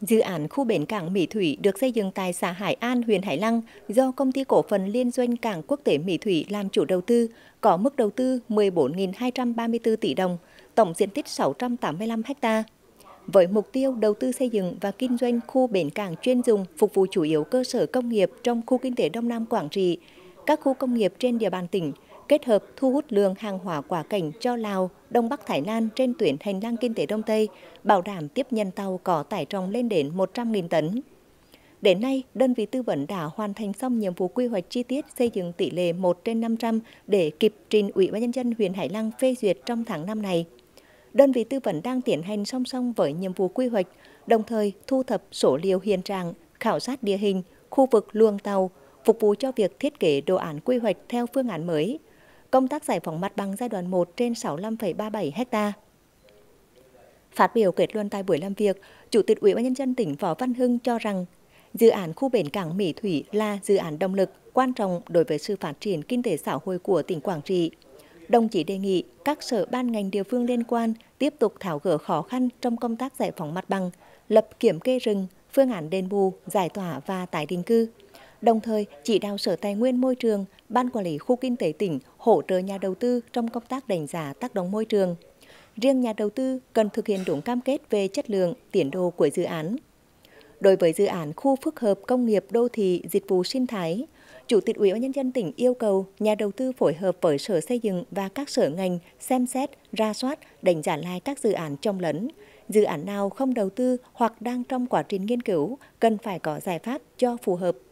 Dự án khu bến cảng Mỹ Thủy được xây dựng tại xã Hải An, huyện Hải Lăng do Công ty Cổ phần Liên doanh Cảng Quốc tế Mỹ Thủy làm chủ đầu tư, có mức đầu tư 14.234 tỷ đồng, tổng diện tích 685 ha. Với mục tiêu đầu tư xây dựng và kinh doanh khu bến cảng chuyên dùng phục vụ chủ yếu cơ sở công nghiệp trong khu kinh tế Đông Nam Quảng Trị, các khu công nghiệp trên địa bàn tỉnh, kết hợp thu hút lượng hàng hóa quá cảnh cho Lào, Đông Bắc Thái Lan trên tuyến hành lang kinh tế Đông Tây, bảo đảm tiếp nhận tàu có tải trọng lên đến 100.000 tấn. Đến nay, đơn vị tư vấn đã hoàn thành xong nhiệm vụ quy hoạch chi tiết xây dựng tỷ lệ 1/500 để kịp trình Ủy ban Nhân dân huyện Hải Lăng phê duyệt trong tháng 5 này. Đơn vị tư vấn đang tiến hành song song với nhiệm vụ quy hoạch, đồng thời thu thập số liệu hiện trạng, khảo sát địa hình, khu vực luồng tàu, phục vụ cho việc thiết kế đồ án quy hoạch theo phương án mới. Công tác giải phóng mặt bằng giai đoạn 1 trên 65,37 ha. Phát biểu kết luận tại buổi làm việc, Chủ tịch Ủy ban Nhân dân tỉnh Võ Văn Hưng cho rằng, dự án khu bến cảng Mỹ Thủy là dự án động lực quan trọng đối với sự phát triển kinh tế xã hội của tỉnh Quảng Trị. Đồng chí đề nghị các sở ban ngành địa phương liên quan tiếp tục tháo gỡ khó khăn trong công tác giải phóng mặt bằng, lập kiểm kê rừng, phương án đền bù, giải tỏa và tái định cư. Đồng thời, chỉ đạo Sở Tài nguyên Môi trường, Ban Quản lý Khu Kinh tế tỉnh hỗ trợ nhà đầu tư trong công tác đánh giá tác động môi trường. Riêng nhà đầu tư cần thực hiện đúng cam kết về chất lượng, tiến độ của dự án. Đối với dự án khu phức hợp công nghiệp đô thị dịch vụ sinh thái, Chủ tịch Ủy ban Nhân dân tỉnh yêu cầu nhà đầu tư phối hợp với Sở Xây dựng và các sở ngành xem xét, rà soát, đánh giá lại các dự án chồng lấn. Dự án nào không đầu tư hoặc đang trong quá trình nghiên cứu cần phải có giải pháp cho phù hợp.